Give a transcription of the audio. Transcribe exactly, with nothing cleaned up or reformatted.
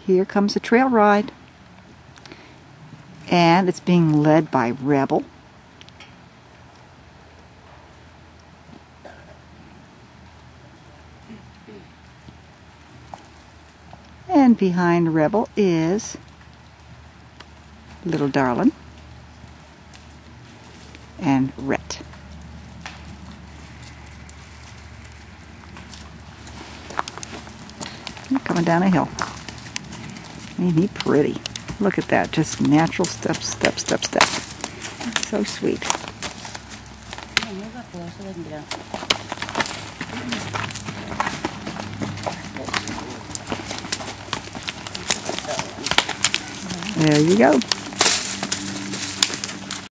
Here comes the trail ride. And it's being led by Rebel. And behind Rebel is Little Darlin and Rhett. They're coming down a hill. Ain't he pretty? Look at that, just natural step, step, step, step. So sweet. There you go.